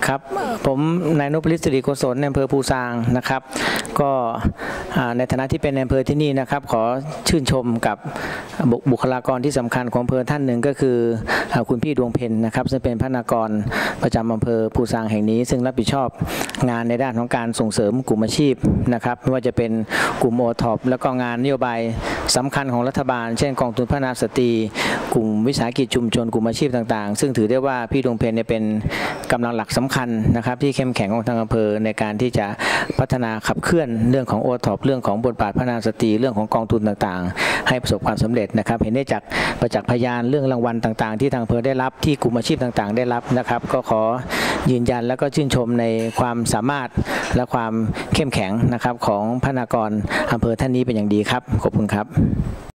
ครับผมนายนพฤทธิ์สิริโกศลในอำเภอภูซางนะครับก็ในฐานะที่เป็นในอำเภอที่นี่นะครับขอชื่นชมกับบุคลากรที่สำคัญของอำเภอท่านหนึ่งก็คือคุณพี่ดวงเพ็ญนะครับซึ่งเป็นพนักงานประจำอำเภอภูซางแห่งนี้ซึ่งรับผิดชอบงานในด้านของการส่งเสริมกลุ่มอาชีพนะครับไม่ว่าจะเป็นกลุ่มโอท็อปแล้วก็งานนโยบายสำคัญของรัฐบาลเช่นกองทุนพัฒนาสตรีกลุ่มวิสาหกิจชุมชนกลุ่มอาชีพต่างๆซึ่งถือได้ว่าพี่ดวงเพ็ญเป็นกำลังหลักสำคัญนะครับที่เข้มแข็งของทางอำเภอในการที่จะพัฒนาขับเคลื่อนเรื่องของโอท็อปเรื่องของบทบาทพัฒนาสตรีเรื่องของกองทุนต่างๆให้ประสบความสำเร็จนะครับเห็นได้จากประจักษ์พยานเรื่องรางวัลต่างๆที่ทางอำเภอได้รับที่กลุ่มอาชีพต่างๆได้รับนะครับก็ขอยืนยันแล้วก็ชื่นชมในความสามารถและความเข้มแข็งนะครับของพนักงานอำเภอท่านนี้เป็นอย่างดีครับขอบคุณครับ